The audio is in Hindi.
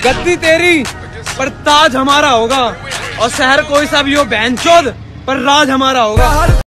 गद्दी तेरी पर ताज हमारा होगा, और शहर कोई सा भी हो बहनचोद पर राज हमारा होगा।